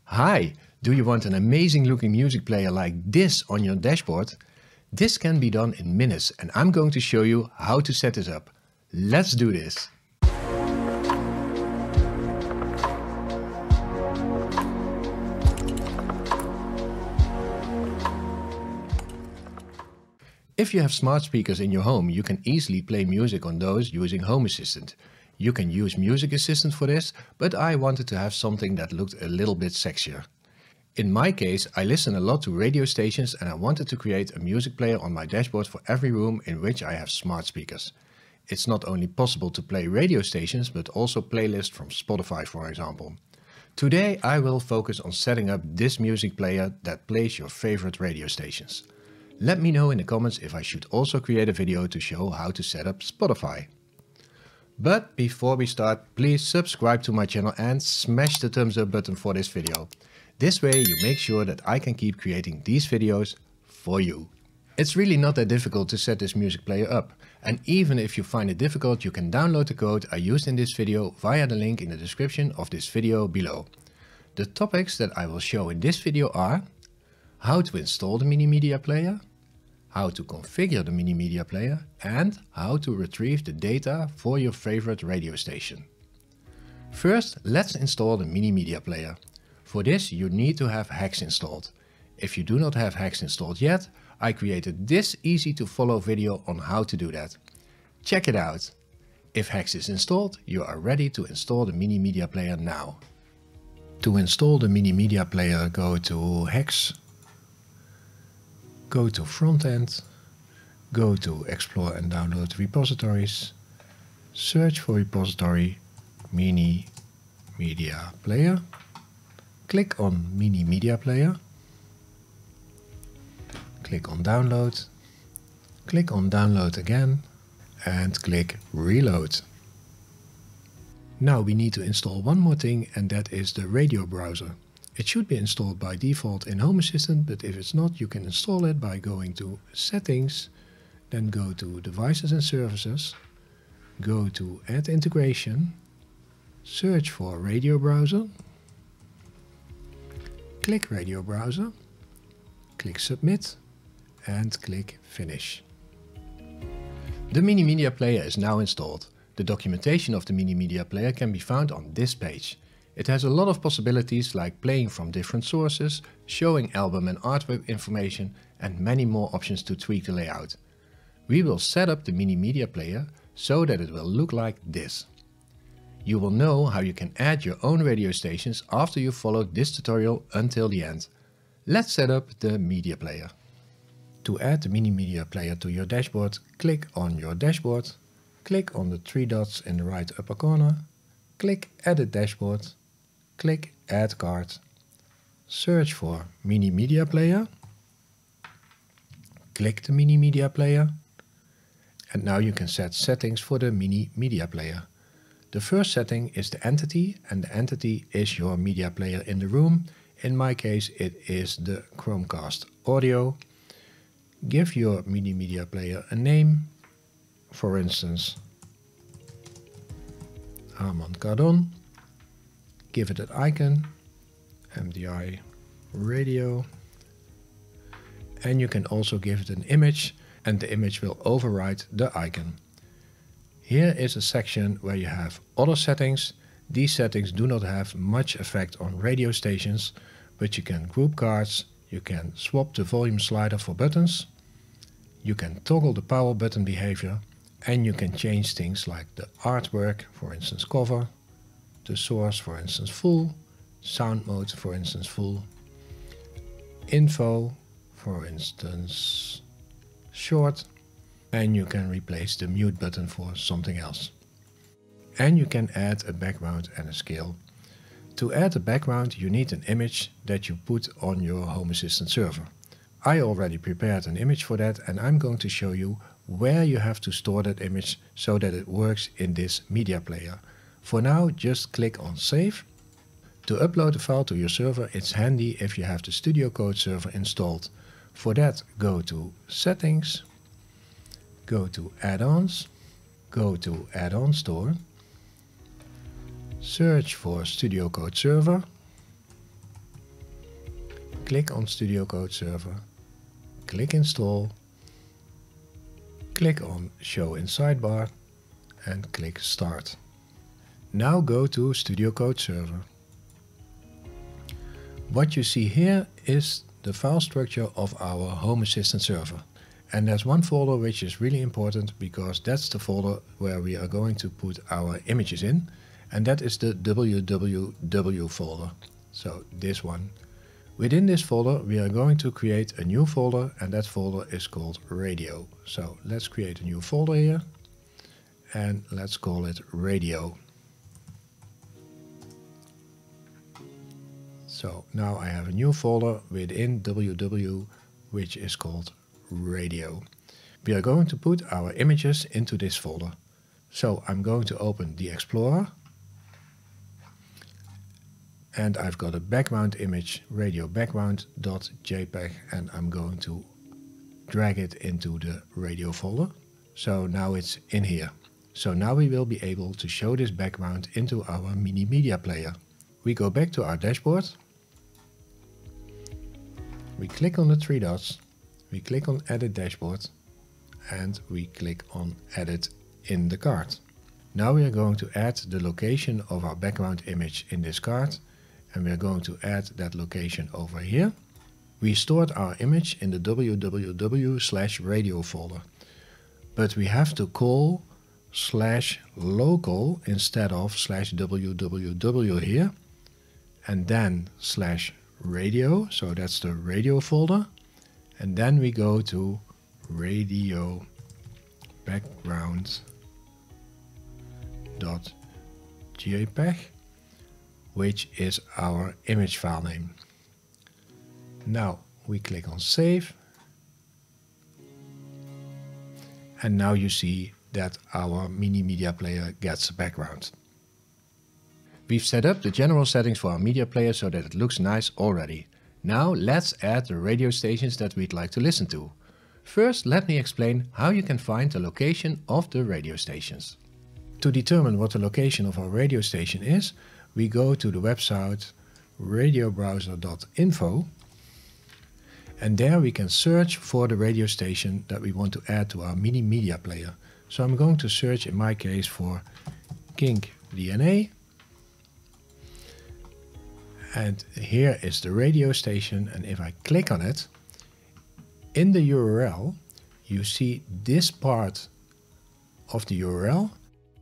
Hi, do you want an amazing looking music player like this on your dashboard? This can be done in minutes and I'm going to show you how to set this up. Let's do this! If you have smart speakers in your home, you can easily play music on those using Home Assistant. You can use Music Assistant for this, but I wanted to have something that looked a little bit sexier. In my case, I listen a lot to radio stations and I wanted to create a music player on my dashboard for every room in which I have smart speakers. It's not only possible to play radio stations, but also playlists from Spotify, for example. Today I will focus on setting up this music player that plays your favorite radio stations. Let me know in the comments if I should also create a video to show how to set up Spotify. But before we start, please subscribe to my channel and smash the thumbs up button for this video. This way you make sure that I can keep creating these videos for you. It's really not that difficult to set this music player up. And even if you find it difficult, you can download the code I used in this video via the link in the description of this video below. The topics that I will show in this video are how to install the mini media player, how to configure the mini media player, and how to retrieve the data for your favorite radio station. First, let's install the mini media player. For this you need to have Hex installed. If you do not have Hex installed yet, I created this easy to follow video on how to do that. Check it out. If Hex is installed, you are ready to install the mini media player now. To install the mini media player, go to Hex, go to Front End, go to Explore and Download Repositories, search for repository Mini Media Player, click on Mini Media Player, click on Download, click on Download again and click Reload. Now we need to install one more thing, and that is the radio browser. It should be installed by default in Home Assistant, but if it's not, you can install it by going to Settings, then go to Devices and Services, go to Add Integration, search for Radio Browser, click Radio Browser, click Submit and click Finish. The Mini Media Player is now installed. The documentation of the Mini Media Player can be found on this page. It has a lot of possibilities like playing from different sources, showing album and artwork information, and many more options to tweak the layout. We will set up the Mini Media Player so that it will look like this. You will know how you can add your own radio stations after you followed this tutorial until the end. Let's set up the media player. To add the Mini Media Player to your dashboard, click on your dashboard, click on the three dots in the right upper corner, click Edit Dashboard, click Add Card, search for Mini Media Player, click the Mini Media Player, and now you can set settings for the Mini Media Player. The first setting is the entity, and the entity is your media player in the room. In my case it is the Chromecast Audio. Give your Mini Media Player a name, for instance Armand Cardon. Give it an icon, MDI Radio, and you can also give it an image, and the image will override the icon. Here is a section where you have other settings. These settings do not have much effect on radio stations, but you can group cards, you can swap the volume slider for buttons, you can toggle the power button behavior, and you can change things like the artwork, for instance cover, the source, for instance full, sound mode, for instance full, info, for instance short, and you can replace the mute button for something else. And you can add a background and a scale. To add a background you need an image that you put on your Home Assistant server. I already prepared an image for that, and I'm going to show you where you have to store that image so that it works in this media player. For now, just click on Save. To upload the file to your server, it's handy if you have the Studio Code server installed. For that, go to Settings, go to Add-ons, go to Add-on Store, search for Studio Code Server, click on Studio Code Server, click Install, click on Show in Sidebar and click Start. Now go to Studio Code Server. What you see here is the file structure of our Home Assistant server. And there's one folder which is really important because that's the folder where we are going to put our images in. And that is the www folder. So this one. Within this folder we are going to create a new folder, and that folder is called Radio. So let's create a new folder here and let's call it Radio. So now I have a new folder within www which is called Radio. We are going to put our images into this folder. So I'm going to open the Explorer and I've got a background image, radio background.jpg, and I'm going to drag it into the radio folder. So now it's in here. So now we will be able to show this background into our mini media player. We go back to our dashboard. We click on the three dots, we click on Edit Dashboard, and we click on Edit in the card. Now we are going to add the location of our background image in this card, and we are going to add that location over here. We stored our image in the www/radio folder, but we have to call /local instead of /www here, and then /radio, so that's the radio folder, and then we go to radio background.jpg, which is our image file name. Now we click on Save, and now you see that our mini media player gets a background. We've set up the general settings for our media player so that it looks nice already. Now let's add the radio stations that we'd like to listen to. First, let me explain how you can find the location of the radio stations. To determine what the location of our radio station is, we go to the website radiobrowser.info, and there we can search for the radio station that we want to add to our mini media player. So I'm going to search in my case for Kink DNA. And here is the radio station, and if I click on it, in the URL you see this part of the URL,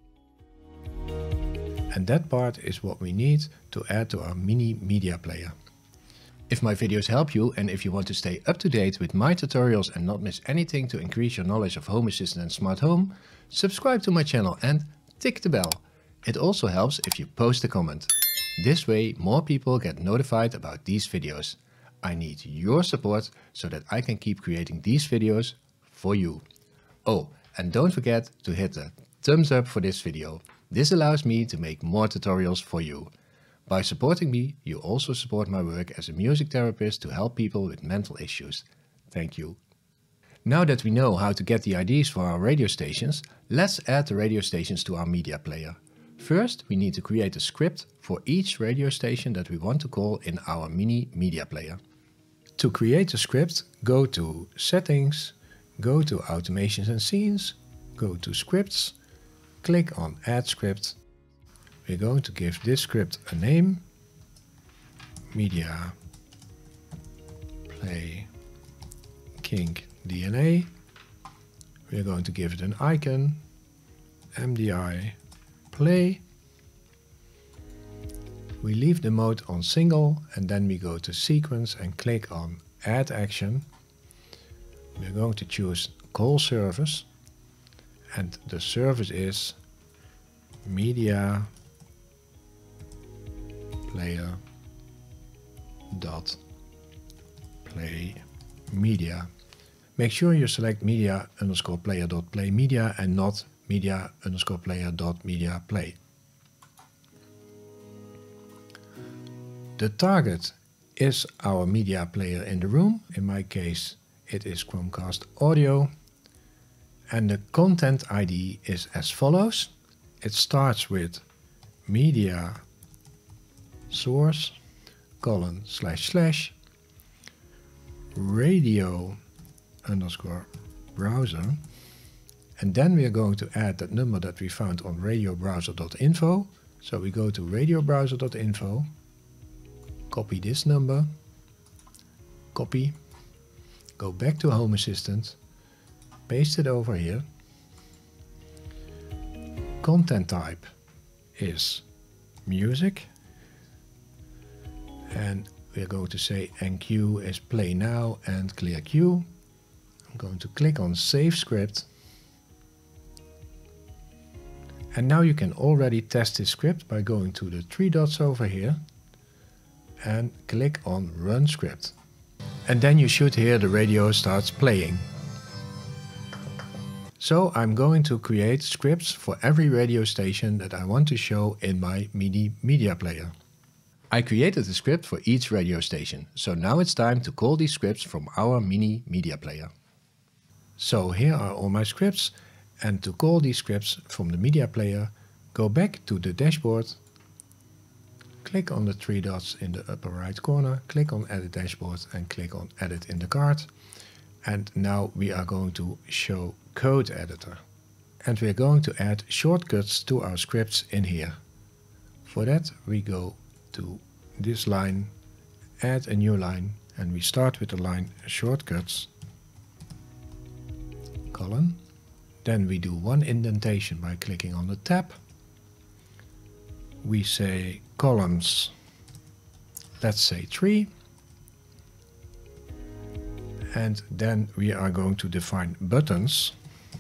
and that part is what we need to add to our mini media player. If my videos help you and if you want to stay up to date with my tutorials and not miss anything to increase your knowledge of Home Assistant and Smart Home, subscribe to my channel and tick the bell. It also helps if you post a comment. This way more people get notified about these videos. I need your support so that I can keep creating these videos for you. Oh, and don't forget to hit the thumbs up for this video. This allows me to make more tutorials for you. By supporting me, you also support my work as a music therapist to help people with mental issues. Thank you. Now that we know how to get the IDs for our radio stations, let's add the radio stations to our media player. First, we need to create a script for each radio station that we want to call in our mini media player. To create a script, go to Settings, go to Automations and Scenes, go to Scripts, click on Add Script. We're going to give this script a name, Media Play Kink DNA. We're going to give it an icon, MDI Play. We leave the mode on single and then we go to Sequence and click on Add Action. We're going to choose Call Service, and the service is Media Player dot play media. Make sure you select media underscore player dot play media and not media underscore player dot media play. The target is our media player in the room. In my case it is Chromecast Audio, and the content ID is as follows. It starts with media source : // radio underscore browser. And then we are going to add that number that we found on radiobrowser.info. So we go to radiobrowser.info, copy this number, copy, go back to Home Assistant, paste it over here. Content type is music. And we are going to say enqueue is play now and clear queue. I'm going to click on save script. And now you can already test this script by going to the three dots over here and click on run script. And then you should hear the radio starts playing. So I'm going to create scripts for every radio station that I want to show in my MIDI media player. I created a script for each radio station, so now it's time to call these scripts from our mini media player. So here are all my scripts, and to call these scripts from the media player, go back to the dashboard, click on the three dots in the upper right corner, click on Edit Dashboard and click on Edit in the card. And now we are going to show Code Editor. And we are going to add shortcuts to our scripts in here. For that we go to this line, add a new line, and we start with the line shortcuts, colon. Then we do one indentation by clicking on the tab. We say columns, let's say 3. And then we are going to define buttons.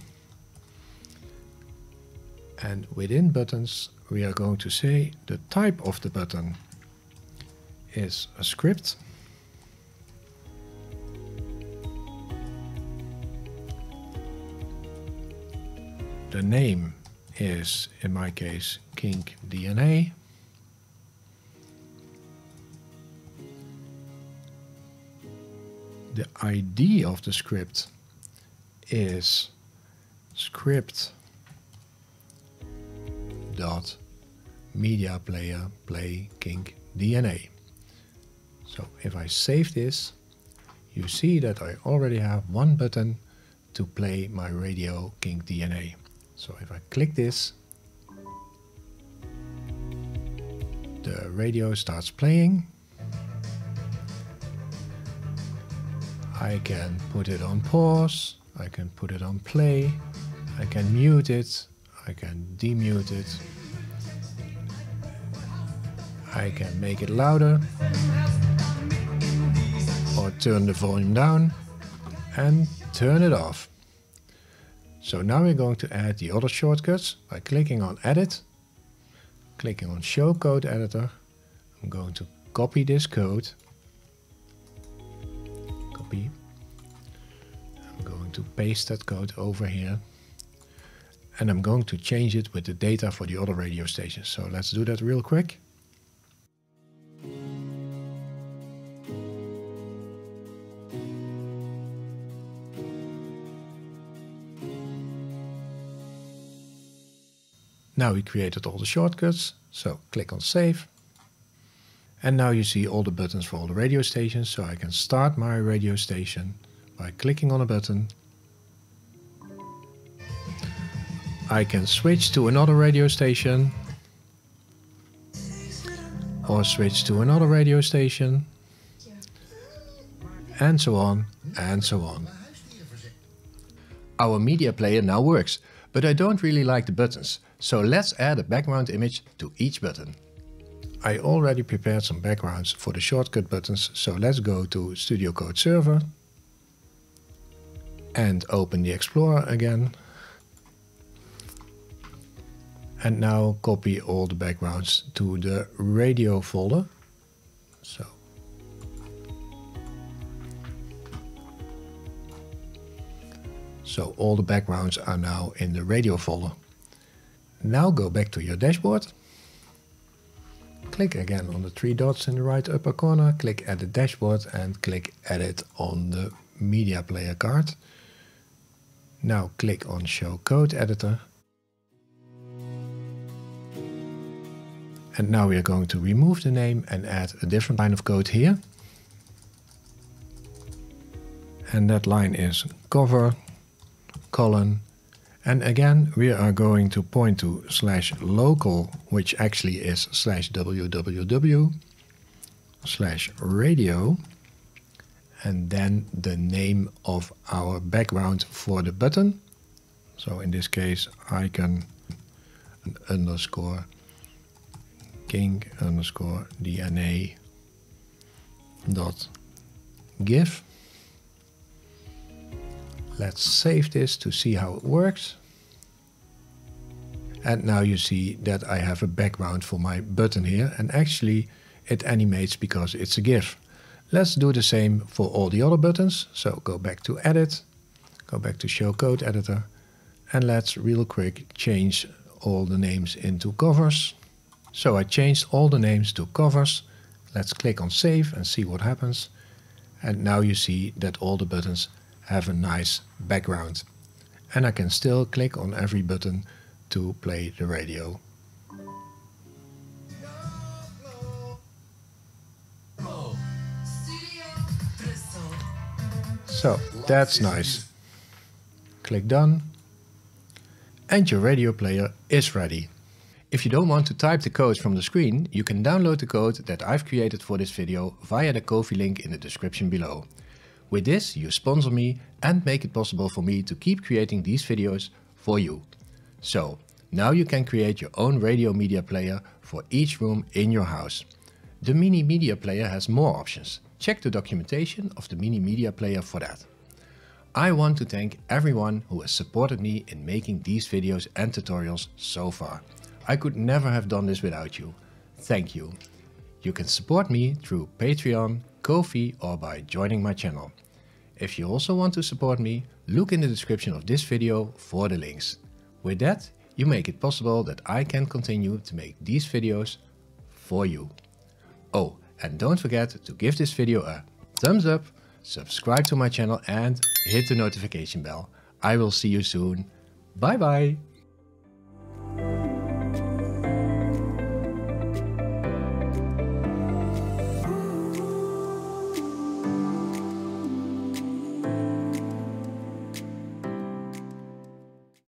And within buttons, we are going to say the type of the button is a script. The name is, in my case, Kink DNA. The ID of the script is script dot media player play Kink DNA. So if I save this, you see that I already have one button to play my radio Kink DNA. So if I click this, the radio starts playing. I can put it on pause, I can put it on play, I can mute it, I can demute it, I can make it louder or turn the volume down and turn it off. So now we're going to add the other shortcuts by clicking on Edit, clicking on Show Code Editor. I'm going to copy this code, copy. I'm going to paste that code over here, and I'm going to change it with the data for the other radio stations. So let's do that real quick. Now we created all the shortcuts, so click on Save. And now you see all the buttons for all the radio stations, so I can start my radio station by clicking on a button. I can switch to another radio station, or switch to another radio station, and so on and so on. Our media player now works, but I don't really like the buttons, so let's add a background image to each button. I already prepared some backgrounds for the shortcut buttons, so let's go to Studio Code Server and open the Explorer again. And now copy all the backgrounds to the radio folder. So all the backgrounds are now in the radio folder. Now go back to your dashboard. Click again on the three dots in the right upper corner, click Edit Dashboard and click Edit on the media player card. Now click on Show Code Editor. And now we are going to remove the name and add a different line of code here. and that line is cover, colon, and again we are going to point to /local, which actually is /www/radio, and then the name of our background for the button. So in this case icon underscore king underscore DNA dot gif. Let's save this to see how it works. And now you see that I have a background for my button here, and actually it animates because it's a GIF. Let's do the same for all the other buttons. So go back to Edit, go back to Show Code Editor, and let's real quick change all the names into covers. So I changed all the names to covers. Let's click on Save and see what happens. And now you see that all the buttons have a nice background. And I can still click on every button to play the radio. So that's nice. Click Done. And your radio player is ready. If you don't want to type the code from the screen, you can download the code that I've created for this video via the Ko-fi link in the description below. With this, you sponsor me and make it possible for me to keep creating these videos for you. So, now you can create your own radio media player for each room in your house. The mini media player has more options. Check the documentation of the mini media player for that. I want to thank everyone who has supported me in making these videos and tutorials so far. I could never have done this without you. Thank you. You can support me through Patreon, Ko-fi, or by joining my channel. If you also want to support me, look in the description of this video for the links. With that, you make it possible that I can continue to make these videos for you. Oh, and don't forget to give this video a thumbs up, subscribe to my channel and hit the notification bell. I will see you soon. Bye bye!